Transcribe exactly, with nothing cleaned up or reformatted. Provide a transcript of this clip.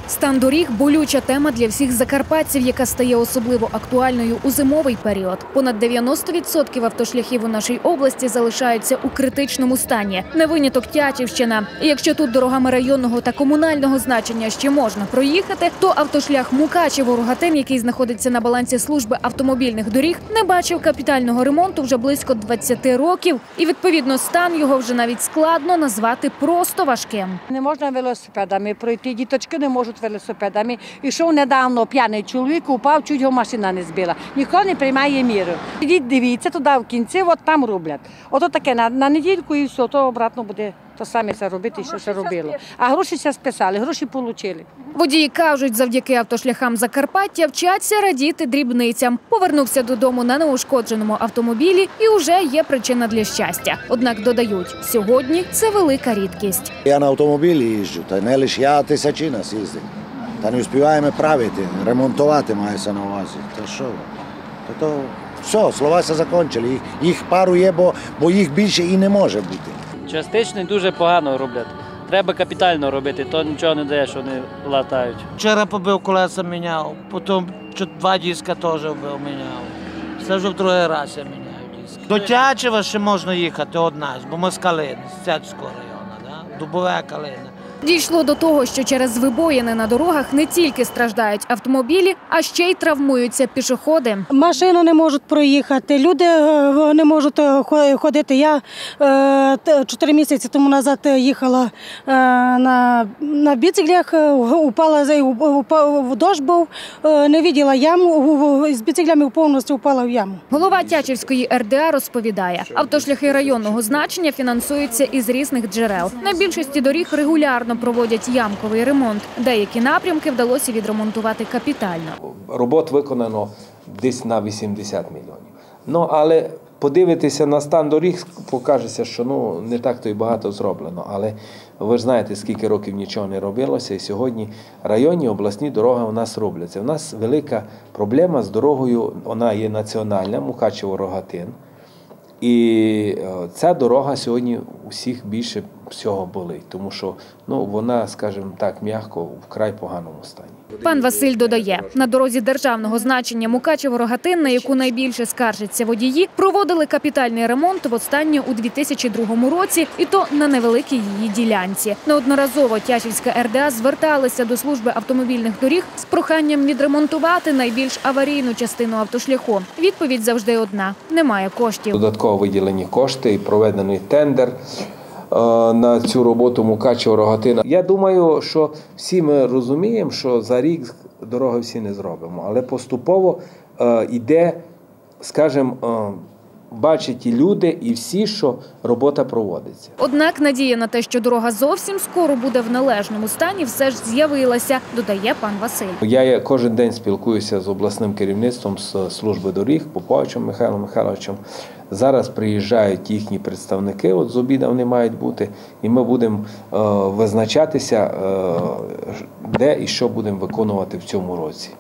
Стан доріг – болюча тема для всіх закарпатців, яка стає особливо актуальною у зимовий період. Понад дев'яносто відсотків автошляхів у нашій області залишаються у критичному стані. Не виняток Тячівщина. І якщо тут дорогами районного та комунального значення ще можна проїхати, то автошлях Мукачево-Рогатин, який знаходиться на балансі служби автомобільних доріг, не бачив капітального ремонту вже близько двадцяти років. І, відповідно, стан його вже навіть складно назвати просто важким. Не можна велосипедами пройти, діточки не можуть велосипедами. Ішов недавно п'яний чоловік, упав, чуть його машина не збила. Ніхто не приймає міри. Ідіть, дивіться, туди в кінці, от там роблять. Ото таке, на, на недільку і все, то обратно буде то саме все робити, що все робило. А гроші все списали, гроші отримали. Водії кажуть, завдяки автошляхам Закарпаття вчаться радіти дрібницям. Повернувся додому на неушкодженому автомобілі і вже є причина для щастя. Однак додають, сьогодні це велика рідкість. Я на автомобілі їжджу, та не лише я, а тисячі нас їздить. Та не успіваємо правити, ремонтувати мається на увазі. Та що? Та то все, словася закінчили. Їх, їх пару є, бо, бо їх більше і не може бути. Частично дуже погано роблять. Треба капітально робити, то нічого не дає, що вони латають. Вчора побив колеса, міняв, потім два диска теж вбив, міняв. Все вже в другий раз я міняю диски. До Тячева ще можна їхати одна, бо ми з Калини, з Тячівського району, да? Дубове Калина. Дійшло до того, що через вибоїни на дорогах не тільки страждають автомобілі, а ще й травмуються пішоходи. Машини не можуть проїхати, люди не можуть ходити. Я чотири місяці тому назад їхала на, на біциклях, упала, упав, дощ був, не бачила яму, з біциклями повністю впала в яму. Голова Тячівської ер де а розповідає, автошляхи районного значення фінансуються із різних джерел. На більшості доріг регулярно проводять ямковий ремонт. Деякі напрямки вдалося відремонтувати капітально. Робот виконано десь на вісімдесят мільйонів. Ну, але подивитися на стан доріг, покажеться, що ну, не так то й багато зроблено. Але ви ж знаєте, скільки років нічого не робилося, і сьогодні районні, обласні дороги у нас робляться. У нас велика проблема з дорогою, вона є національна, Мукачево-Рогатин. І ця дорога сьогодні усіх більше всього болить, тому що ну, вона, скажімо так, м'яко, в край поганому стані. Пан Василь додає, на дорозі державного значення Мукачево-Рогатин, на яку найбільше скаржаться водії, проводили капітальний ремонт востаннє у дві тисячі другому році, і то на невеликій її ділянці. Неодноразово Тячівська ер де а зверталася до служби автомобільних доріг з проханням відремонтувати найбільш аварійну частину автошляху. Відповідь завжди одна – немає коштів. Додатково виділені кошти і проведений тендер на цю роботу Мукачево-Рогатина. Я думаю, що всі ми розуміємо, що за рік дороги всі не зробимо, але поступово йде, скажімо, бачать і люди, і всі, що робота проводиться. Однак надія на те, що дорога зовсім скоро буде в належному стані, все ж з'явилася, додає пан Василь. Я кожен день спілкуюся з обласним керівництвом, з служби доріг, Поповичем Михайлом Михайловичем. Зараз приїжджають їхні представники, от з обіду вони мають бути, і ми будемо е, визначатися, е, де і що будемо виконувати в цьому році.